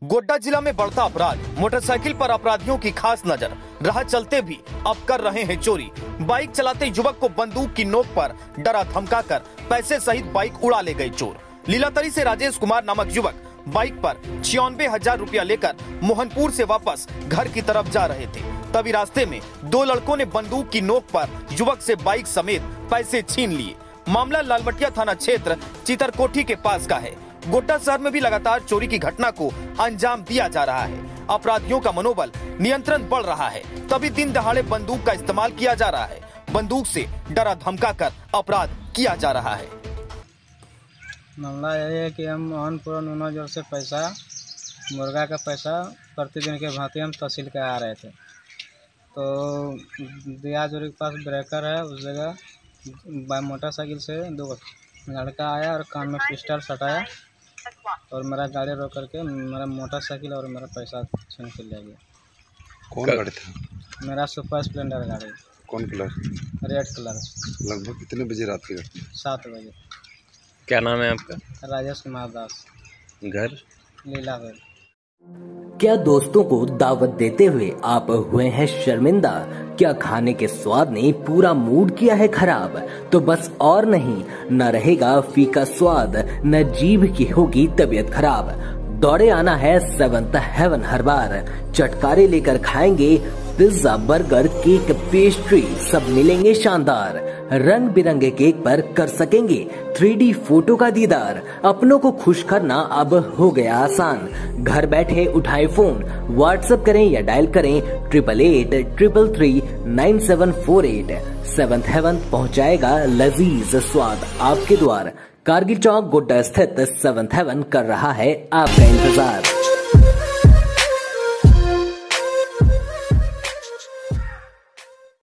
गोड्डा जिला में बढ़ता अपराध, मोटरसाइकिल पर अपराधियों की खास नजर। राह चलते भी अब कर रहे हैं चोरी। बाइक चलाते युवक को बंदूक की नोक पर डरा धमकाकर पैसे सहित बाइक उड़ा ले गए चोर। लीलातरी से राजेश कुमार नामक युवक बाइक पर 96,000 रुपया लेकर मोहनपुर से वापस घर की तरफ जा रहे थे। तभी रास्ते में दो लड़कों ने बंदूक की नोक पर युवक से बाइक समेत पैसे छीन लिए। मामला लालमटिया थाना क्षेत्र चितरकोठी के पास का है। गोड्डा शहर में भी लगातार चोरी की घटना को अंजाम दिया जा रहा है। अपराधियों का मनोबल नियंत्रण बढ़ रहा है, तभी दिन दहाड़े बंदूक का इस्तेमाल किया जा रहा है। बंदूक से डरा धमकाकर अपराध किया जा रहा है। मामला यही है कि हम मोहनपुर नूनाजोर से पैसा, मुर्गा का पैसा प्रतिदिन के भांति हम तहसील के आ रहे थे। तो दियाजोरी के पास ब्रेकर है, उस जगह मोटरसाइकिल से दो लड़का आया और कान में पिस्टल सटाया और मेरा गाड़ी रोक करके मेरा मोटरसाइकिल और मेरा पैसा छीन के ले गया। कौन गाड़ी था? मेरा सुपर स्प्लेंडर गाड़ी। कौन कलर? Red colour. लगभग कितने बजे रात के? 7 बजे। क्या नाम है आपका? राजेश कुमार दास। घर? लीलागढ़। क्या दोस्तों को दावत देते हुए आप हुए हैं शर्मिंदा? क्या खाने के स्वाद ने पूरा मूड किया है खराब? तो बस और नहीं, न रहेगा फीका स्वाद, न जीभ की होगी तबीयत खराब। दौड़े आना है सेवंथ हेवन हर बार। चटकारे लेकर खाएंगे पिज्जा, बर्गर, केक, पेस्ट्री, सब मिलेंगे शानदार। रंग बिरंगे केक पर कर सकेंगे 3D फोटो का दीदार। अपनों को खुश करना अब हो गया आसान। घर बैठे उठाएं फोन, व्हाट्सएप करें या डायल करें 8883339748। सेवंथ हेवन पहुंचाएगा लजीज स्वाद आपके द्वार। कारगिल चौक गोड्डा स्थित सेवंथ हेवन कर रहा है आपका इंतजार।